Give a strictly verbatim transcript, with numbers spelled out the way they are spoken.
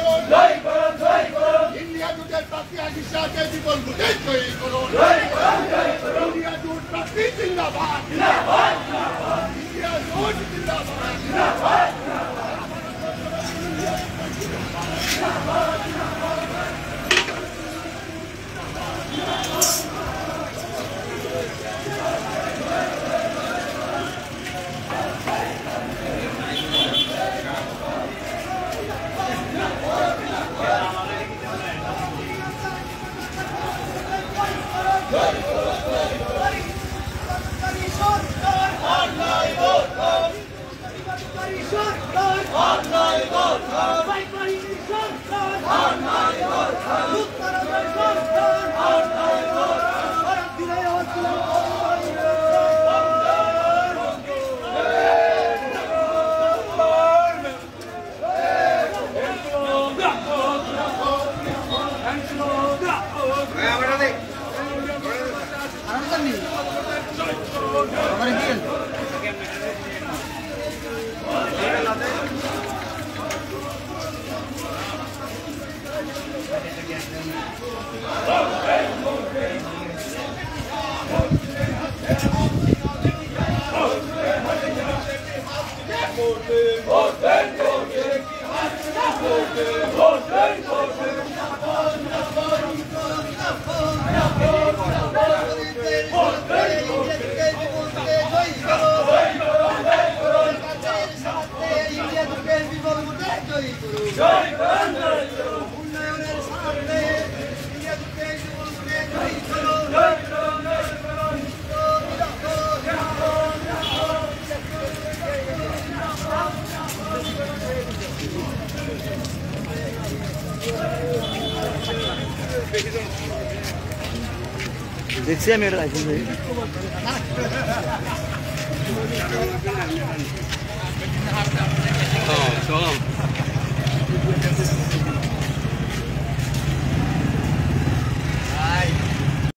করুন জয় করুন জয় করুন ইন্ডিয়া জোটের প্রার্থী আশিস শাহকে বিপুল ভোটে জয়ী করুন জয় করুন জয় করুন ইন্ডিয়া জোট প্রার্থী জিন্দাবাদ জিন্দাবাদ জিন্দাবাদ ইন্ডিয়া জোট জিন্দাবাদ জিন্দাবাদ देखिए मेरा आईफोन में हाँ